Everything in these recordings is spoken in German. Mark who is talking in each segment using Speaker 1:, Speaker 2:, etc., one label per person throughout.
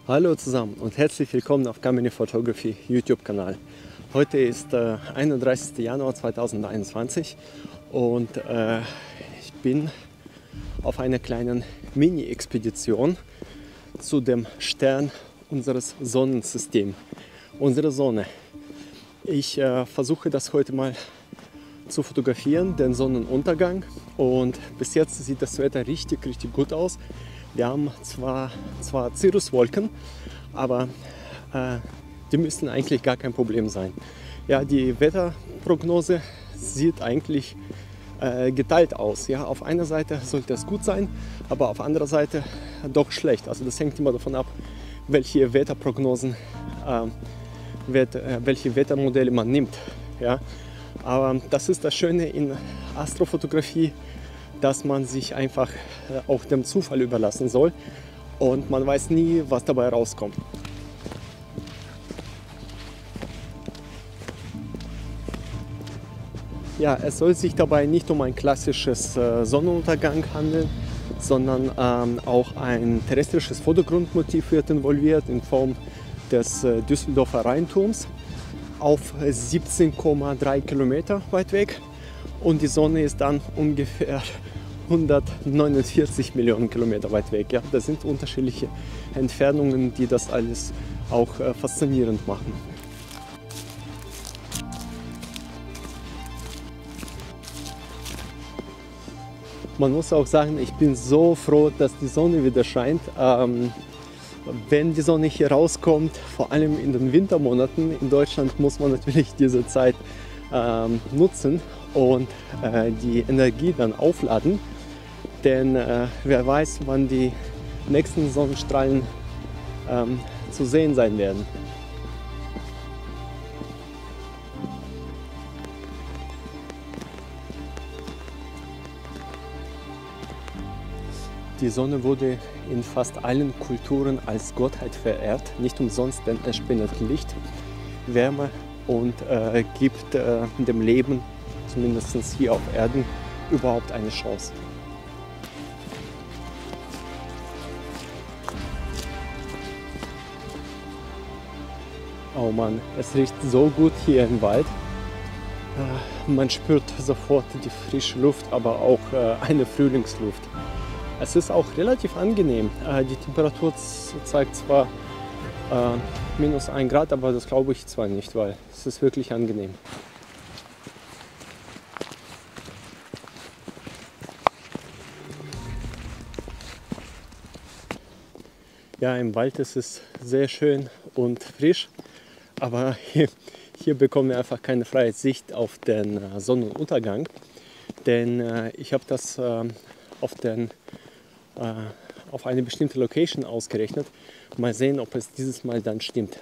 Speaker 1: Hallo zusammen und herzlich willkommen auf Kamini Photography YouTube-Kanal. Heute ist 31. Januar 2021 und ich bin auf einer kleinen Mini-Expedition zu dem Stern unseres Sonnensystems, unsere Sonne. Ich versuche das heute mal zu fotografieren, den Sonnenuntergang, und bis jetzt sieht das Wetter richtig gut aus. Wir haben zwar Cirruswolken, aber die müssen eigentlich gar kein Problem sein. Ja, die Wetterprognose sieht eigentlich geteilt aus. Ja, auf einer Seite sollte es gut sein, aber auf anderer Seite doch schlecht. Also das hängt immer davon ab, welche Wetterprognosen, welche Wettermodelle man nimmt. Ja, aber das ist das Schöne in Astrofotografie, dass man sich einfach auch dem Zufall überlassen soll und man weiß nie, was dabei rauskommt. Ja, es soll sich dabei nicht um ein klassisches Sonnenuntergang handeln, sondern auch ein terrestrisches Vordergrundmotiv wird involviert in Form des Düsseldorfer Rheinturms auf 17,3 Kilometer weit weg, und die Sonne ist dann ungefähr 149 Millionen Kilometer weit weg. Ja, das sind unterschiedliche Entfernungen, die das alles auch faszinierend machen. Man muss auch sagen, ich bin so froh, dass die Sonne wieder scheint. Wenn die Sonne hier rauskommt, vor allem in den Wintermonaten in Deutschland, muss man natürlich diese Zeit nutzen und die Energie dann aufladen. Denn wer weiß, wann die nächsten Sonnenstrahlen zu sehen sein werden. Die Sonne wurde in fast allen Kulturen als Gottheit verehrt, nicht umsonst, denn es spendet Licht, Wärme und gibt dem Leben, zumindest hier auf Erden, überhaupt eine Chance. Oh Mann, es riecht so gut hier im Wald. Man spürt sofort die frische Luft, aber auch eine Frühlingsluft. Es ist auch relativ angenehm. Die Temperatur zeigt zwar -1 Grad, aber das glaube ich zwar nicht, weil es ist wirklich angenehm. Ja, im Wald ist es sehr schön und frisch, aber hier bekommen wir einfach keine freie Sicht auf den Sonnenuntergang, denn ich habe das auf eine bestimmte Location ausgerechnet. Mal sehen, ob es dieses Mal dann stimmt.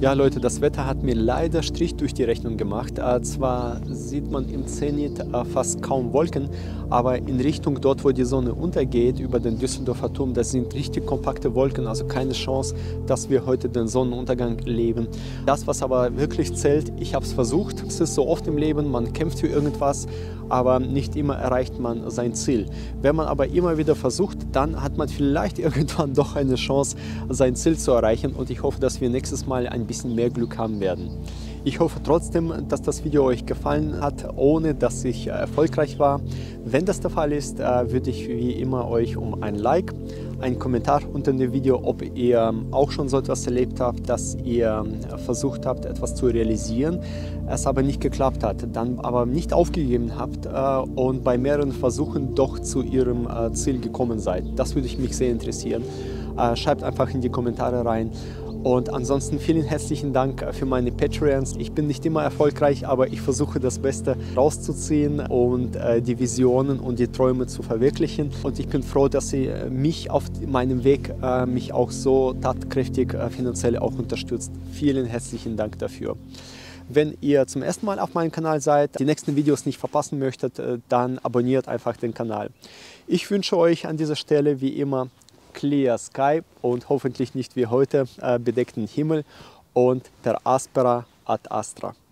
Speaker 1: Ja Leute, das Wetter hat mir leider Strich durch die Rechnung gemacht. Zwar sieht man im Zenit fast kaum Wolken, aber in Richtung dort, wo die Sonne untergeht, über den Düsseldorfer Turm, das sind richtig kompakte Wolken, also keine Chance, dass wir heute den Sonnenuntergang leben. Das, was aber wirklich zählt, ich habe es versucht. Es ist so oft im Leben, man kämpft für irgendwas, aber nicht immer erreicht man sein Ziel. Wenn man aber immer wieder versucht, dann hat man vielleicht irgendwann doch eine Chance, sein Ziel zu erreichen, und ich hoffe, dass wir nächstes Mal ein bisschen mehr Glück haben werden. Ich hoffe trotzdem, dass das Video euch gefallen hat, ohne dass ich erfolgreich war. Wenn das der Fall ist, würde ich wie immer euch um ein Like, einen Kommentar unter dem Video, ob ihr auch schon so etwas erlebt habt, dass ihr versucht habt, etwas zu realisieren, es aber nicht geklappt hat, dann aber nicht aufgegeben habt und bei mehreren Versuchen doch zu ihrem Ziel gekommen seid. Das würde mich sehr interessieren. Schreibt einfach in die Kommentare rein. Und ansonsten vielen herzlichen Dank für meine Patreons. Ich bin nicht immer erfolgreich, aber ich versuche das Beste rauszuziehen und die Visionen und die Träume zu verwirklichen. Und ich bin froh, dass Sie mich auf meinem Weg mich auch so tatkräftig finanziell auch unterstützt. Vielen herzlichen Dank dafür. Wenn ihr zum ersten Mal auf meinem Kanal seid, die nächsten Videos nicht verpassen möchtet, dann abonniert einfach den Kanal. Ich wünsche euch an dieser Stelle wie immer Clear Sky und hoffentlich nicht wie heute bedeckten Himmel und per Aspera ad Astra.